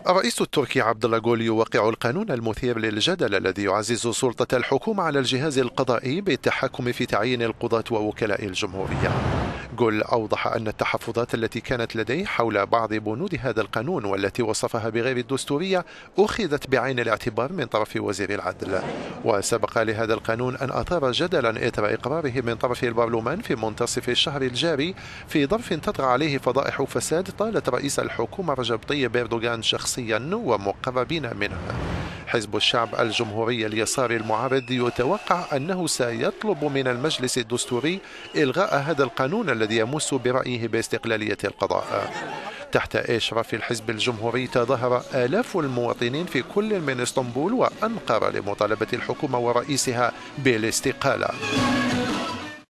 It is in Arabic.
الرئيس التركي عبد الله جول يوقع القانون المثير للجدل الذي يعزز سلطة الحكومة على الجهاز القضائي بالتحكم في تعيين القضاة ووكلاء الجمهورية. جول أوضح أن التحفظات التي كانت لديه حول بعض بنود هذا القانون والتي وصفها بغير الدستورية أخذت بعين الاعتبار من طرف وزير العدل. وسبق لهذا القانون أن أثار جدلا إثر إقراره من طرف البرلمان في منتصف الشهر الجاري في ظرف تطغى عليه فضائح فساد طالت رئيس الحكومة رجب طيب إردوغان شخصيا ومقربين منه. حزب الشعب الجمهوري اليساري المعارض يتوقع أنه سيطلب من المجلس الدستوري إلغاء هذا القانون الذي يمس برأيه باستقلالية القضاء. تحت إشراف الحزب الجمهوري تظاهر آلاف المواطنين في كل من اسطنبول وأنقرة لمطالبة الحكومة ورئيسها بالاستقالة.